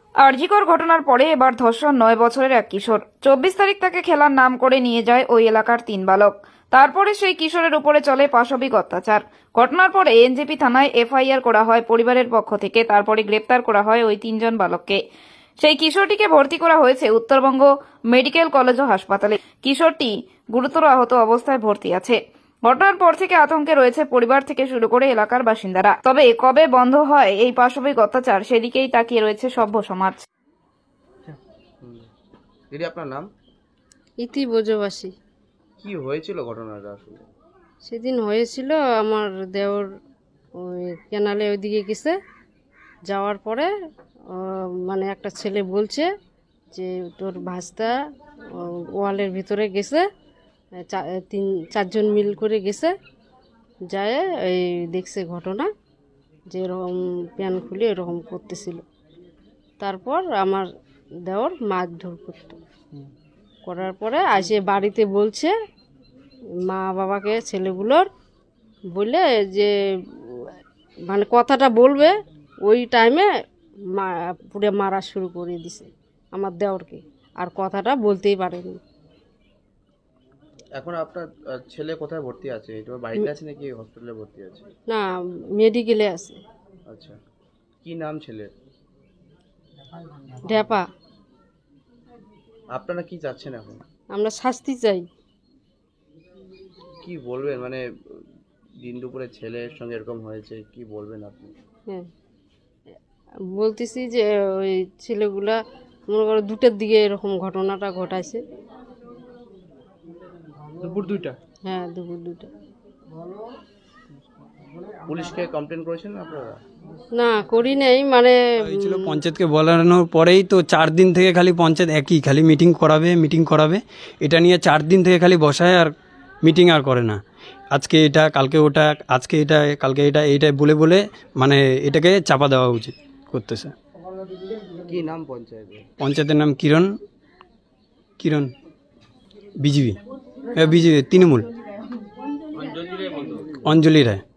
আরজিকর ঘটনার পরে এবার ধর্ষণ 9 বছরের এক কিশোর। 24 তারিখ তাকে খেলার নাম করে নিয়ে যায় ওই এলাকার 3 বালক। তারপরে সেই কিশোরের উপরে চলে পাশবিক অত্যাচার। ঘটনার পরে এনজেপি থানায় এফআইআর করা হয় পরিবারের পক্ষ থেকে। তারপরে গ্রেপ্তার করা হয় ওই 3 জন বালককে। সেই কিশোরটিকে ভর্তি করা হয়েছে উত্তরবঙ্গ মেডিকেল কলেজ ও হাসপাতালে। কিশোরটি গুরুতর আহত অবস্থায় ভর্তি আছে। ঘটনার পর থেকে আতঙ্কে রয়েছে পরিবার থেকে শুরু করে এলাকার বাসিন্দারা। তবে কবে বন্ধ হয় এই পাশবিক অত্যাচার, সেদিকেই তাকিয়ে রয়েছে সভ্য সমাজ। দিদি, আপনার নাম? ইতি বোঝবাসী। কি হয়েছিল ঘটনাটা আসলে? সেদিন হয়েছিল আমার দেওর ওই ক্যানালে ওইদিকে গেছে, যাওয়ার পরে মানে একটা ছেলে বলছে যে তোর ভাস্তা ওয়ালের ভিতরে গেছে, 3-4 জন মিল করে গেছে, যায় এই দেখছে ঘটনা যে এরকম প্যান খুলে এরকম করতেছিল। তারপর আমার দেওর মারধর করতো, করার পরে আসে বাড়িতে বলছে মা বাবাকে, ছেলেগুলোর বলে যে মানে কথাটা বলবে, ওই টাইমে পুরো মারা শুরু করে দিছে আমার দেওরকে, আর কথাটা বলতেই পারেনি। এখন আপনার ছেলে কোথায় ভর্তি আছে? এটা বাড়িতে আছে নাকি হসপিটালে ভর্তি আছে? না, মেডিকেলে আছে। আচ্ছা, কি নাম ছেলের? ঢেপা। আপনারা কি চাচ্ছেন এখন? আমরা শাস্তি চাই। কি বলবেন, মানে দিন দুপুরে ছেলের সঙ্গে এরকম হয়েছে, কি বলবেন আপনি? হ্যাঁ, বলতেছি যে ওই ছেলেগুলা মনে করো 2টার দিকে এরকম ঘটনাটা ঘটাইছে। দুপুর 2টা? হ্যাঁ, দুপুর 2টা। পুলিশকে কমপ্লেন করেছেন আপনারা? না, করি নাই, মানে হয়েছিল পঞ্চায়েতকে বলানোর পরেই তো 4 দিন থেকে খালি পঞ্চায়েত খালি মিটিং করাবে এটা নিয়ে 4 দিন থেকে খালি বসায়, আর মিটিং আর করে না। আজকে এটা, কালকে ওটা, আজকে এটা, কালকে এটা, এইটাই বলে বলে মানে এটাকে চাপা দেওয়া উচিত করতেছে। কি নাম পঞ্চায়েতের নাম কিরণ বিজেপি তৃণমূল। অঞ্জলি রায়।